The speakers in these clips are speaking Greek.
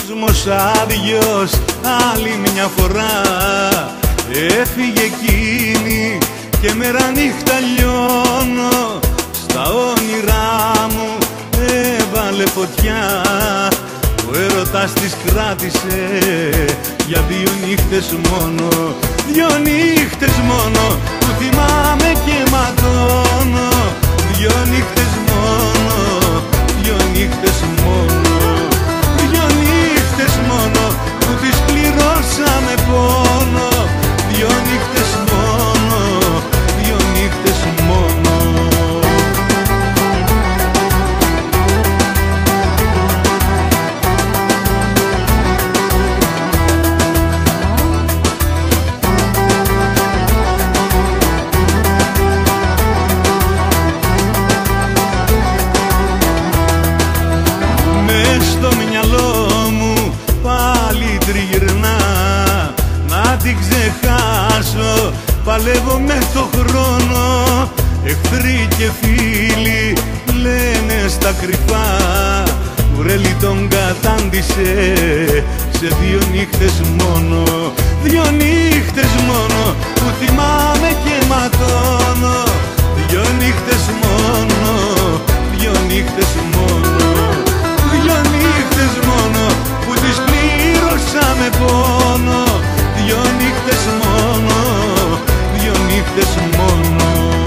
κόσμος άδειος άλλη μια φορά. Έφυγε εκείνη και μέρα νύχτα λιώνω. Στα όνειρά μου έβαλε φωτιά. Ο έρωτας της κράτησε για 2 νύχτες μόνο. 2 νύχτες μόνο που θυμάμαι και ματώνω. 2 νύχτες μόνο, 2 νύχτες μόνο. 2 νύχτες μόνο που τις πληρώσαμε πόνο. 2 νύχτες μόνο, 2 νύχτες μόνο. Στο μυαλό μου πάλι τριγυρνά να την ξεχάσω, παλεύω με το χρόνο. Εχθροί και φίλοι λένε στα κρυφά, κουρέλι τον κατάντησε σε 2 νύχτες μόνο. 2 νύχτες μόνο που θυμάμαι και ματώνω. 2 νύχτες μόνο, 2 νύχτες μόνο. 2 νύχτες μόνο που τις πλήρωσα με πόνο. 2 νύχτες μόνο, 2 νύχτες μόνο.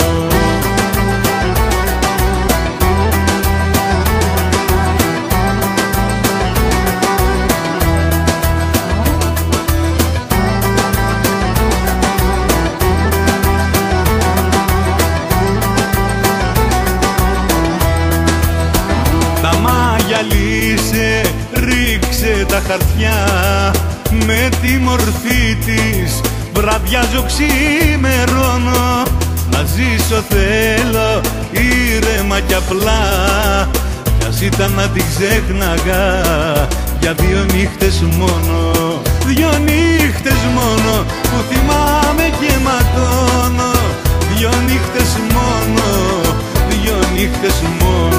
Τα μάγια λύσε, ρίξε τα χαρτιά. Με τη μορφή της βραδιάζω, ξημερώνω. Να ζήσω θέλω ήρεμα κι απλά. Κι ας ήταν να την ξέχναγα για 2 νύχτες μόνο. 2 νύχτες μόνο που θυμάμαι και ματώνω. 2 νύχτες μόνο, 2 νύχτες μόνο.